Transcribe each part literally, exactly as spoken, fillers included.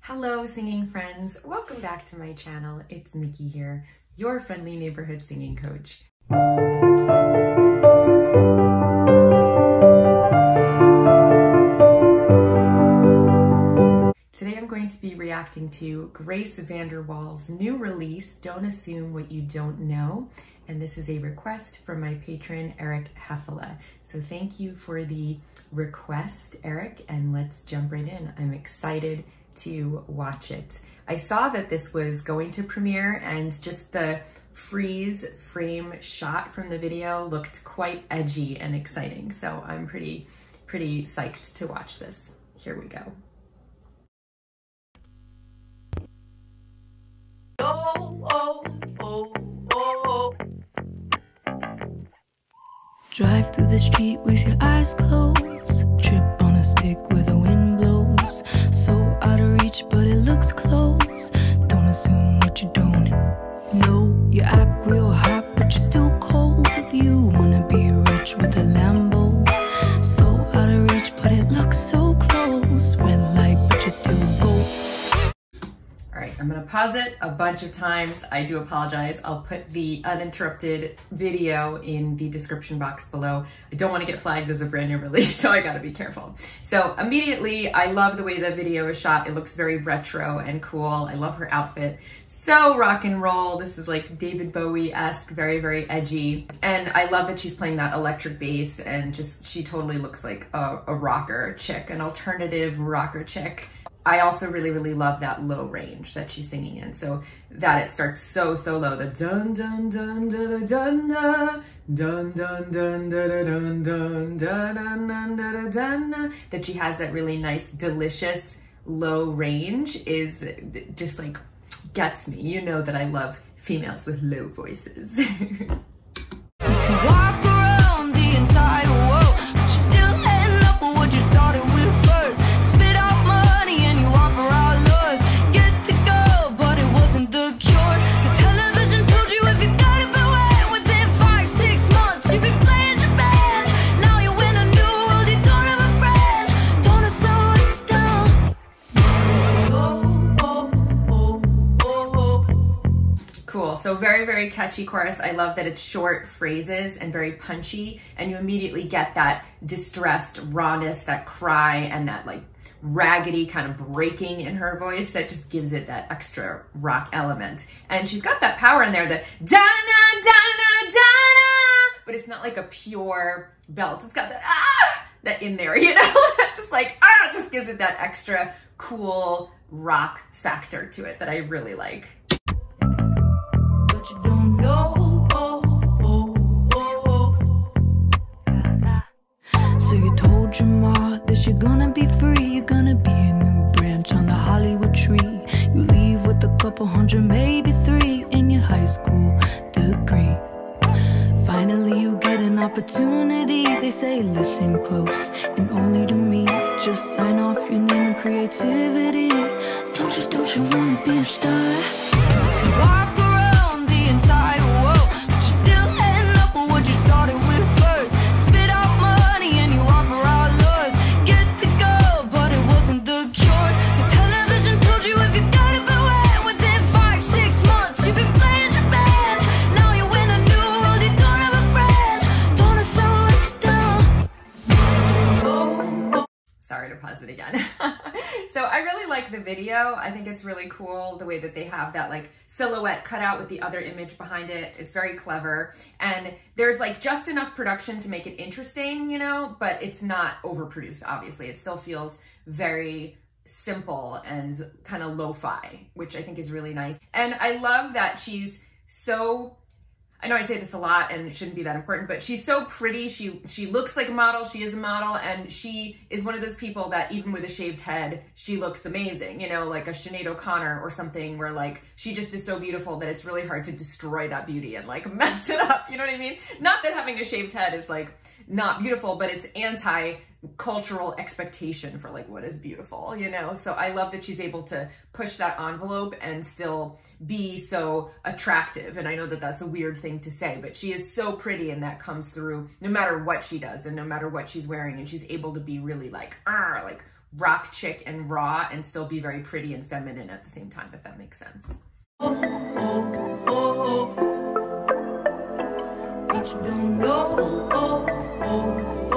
Hello singing friends, welcome back to my channel. It's Miki here, your friendly neighborhood singing coach. Today I'm going to be reacting to Grace Vanderwaal's new release, Don't Assume What You Don't Know. And this is a request from my patron, Eric Heffele. So thank you for the request, Eric, and let's jump right in. I'm excited to watch it. I saw that this was going to premiere and just the freeze frame shot from the video looked quite edgy and exciting. So I'm pretty, pretty psyched to watch this. Here we go. Oh, oh, oh, oh. Drive through the street with your eyes closed. Trip on a stick where the wind blows. So out of reach, but it looks close. Don't assume what you don't know. You act real hot, but you're still cold. You wanna be rich with a Lambo. So out of reach, but it looks so close. Red light, but you still go. All right, I'm gonna pause it a bunch of times. I do apologize. I'll put the uninterrupted video in the description box below. I don't wanna get flagged as a brand new release, so I gotta be careful. So immediately, I love the way the video is shot. It looks very retro and cool. I love her outfit. So rock and roll. This is like David Bowie-esque, very, very edgy. And I love that she's playing that electric bass and just, she totally looks like a, a rocker chick, an alternative rocker chick. I also really, really love that low range that she's singing in. So that it starts so, so low. The dun dun dun dun dun dun dun dun dun dun dun dun dun dun dun dun, that she has that really nice, delicious low range is just like gets me. You know that I love females with low voices. You can walk around the entire world, but you still end up with what you started with first. Spit out money and you offer out lures. Get the goal, but it wasn't the cure. The television told you if you got it beware. Within five, six months, you've been playing your band. Now you win a new world, you don't have a friend. Don't assume what you don't. Oh, oh, oh, oh, oh. Cool, so very, very catchy chorus. I love that it's short phrases and very punchy, and you immediately get that distressed rawness, that cry, and that like raggedy kind of breaking in her voice that just gives it that extra rock element. And she's got that power in there, the da-na, da-na, da-na, but it's not like a pure belt. It's got that ah, that in there, you know? Just like, ah, just gives it that extra cool rock factor to it that I really like. But you don't know. Oh, oh, oh, oh. So you told your ma that you're gonna be free. You're gonna be a new branch on the Hollywood tree. You leave with a couple hundred, maybe three, in your high school degree. Finally you get an opportunity. They say listen close and only to me. Just sign off your name and creativity. Don't you, don't you wanna be a star? You can walk around the entire world, but you still end up with what you started with first. Spit out money and you offer out lures. Get the goal, but it wasn't the cure. The television told you if you got it beware. Within five, six months, you've been playing your band. Now you win a new world, you don't have a friend. Don't assume what you don't. Oh, oh. Sorry to pause it again. So I really like the video. I think it's really cool the way that they have that like silhouette cut out with the other image behind it. It's very clever. And there's like just enough production to make it interesting, you know, but it's not overproduced, obviously. It still feels very simple and kind of lo-fi, which I think is really nice. And I love that she's so, I know I say this a lot and it shouldn't be that important, but she's so pretty. She she looks like a model. She is a model, and she is one of those people that even with a shaved head, she looks amazing, you know, like a Sinead O'Connor or something, where like she just is so beautiful that it's really hard to destroy that beauty and like mess it up, you know what I mean? Not that having a shaved head is like not beautiful, but it's anti cultural expectation for like what is beautiful, you know? So I love that she's able to push that envelope and still be so attractive. And I know that that's a weird thing to say, but she is so pretty, and that comes through no matter what she does and no matter what she's wearing. And she's able to be really like, ah, like rock chick and raw and still be very pretty and feminine at the same time, if that makes sense. Oh, oh, oh, oh. But you don't know. Oh, oh, oh,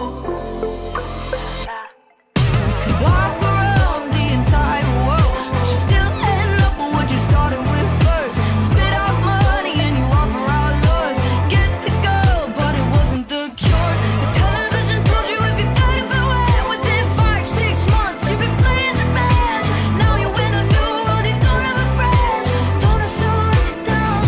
oh. You can walk around the entire world, but you still end up with what you started with first. Spit out money and you offer out yours. Get the girl, but it wasn't the cure. The television told you if you got it beware. Within five, six months, you've been playing the band. Now you in a new world, you don't have a friend. Don't assume let you down.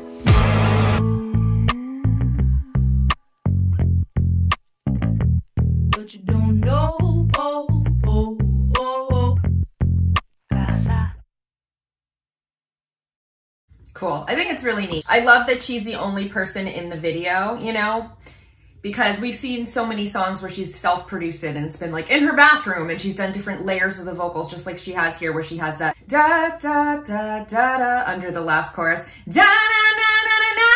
But you don't know. Oh, oh, oh, oh. Cool. I think it's really neat. I love that she's the only person in the video, you know, because we've seen so many songs where she's self-produced it and it's been like in her bathroom and she's done different layers of the vocals, just like she has here, where she has that da da da da da under the last chorus, da da da da da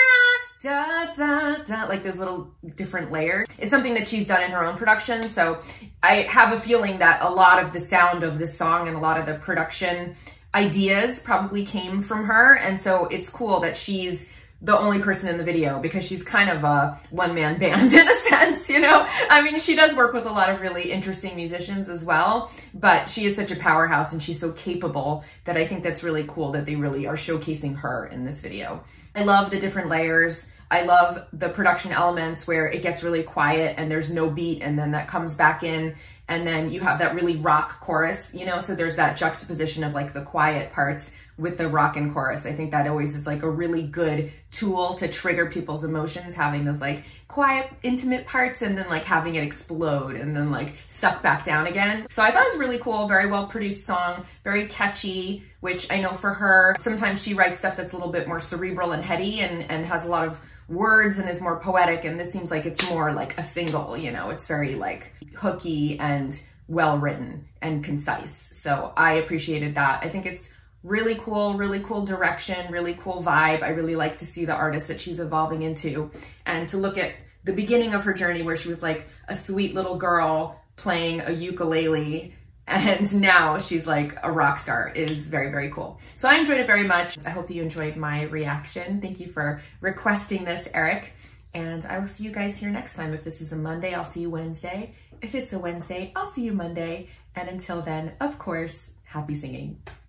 da da da, like those little different layers. It's something that she's done in her own production, so I have a feeling that a lot of the sound of this song and a lot of the production ideas probably came from her, and so it's cool that she's the only person in the video because she's kind of a one-man band in a sense, you know? I mean, she does work with a lot of really interesting musicians as well, but she is such a powerhouse and she's so capable that I think that's really cool that they really are showcasing her in this video. I love the different layers. I love the production elements where it gets really quiet and there's no beat and then that comes back in and then you have that really rock chorus, you know? So there's that juxtaposition of like the quiet parts with the rockin' chorus. I think that always is like a really good tool to trigger people's emotions, having those like quiet, intimate parts and then like having it explode and then like suck back down again. So I thought it was really cool, very well produced song, very catchy, which I know for her, sometimes she writes stuff that's a little bit more cerebral and heady and, and has a lot of words and is more poetic, and this seems like it's more like a single, you know, it's very like hooky and well written and concise. So I appreciated that. I think it's really cool, really cool direction, really cool vibe. I really like to see the artist that she's evolving into and to look at the beginning of her journey where she was like a sweet little girl playing a ukulele and now she's like a rock star is very, very cool. So I enjoyed it very much. I hope that you enjoyed my reaction. Thank you for requesting this, Eric. And I will see you guys here next time. If this is a Monday, I'll see you Wednesday. If it's a Wednesday, I'll see you Monday. And until then, of course, happy singing.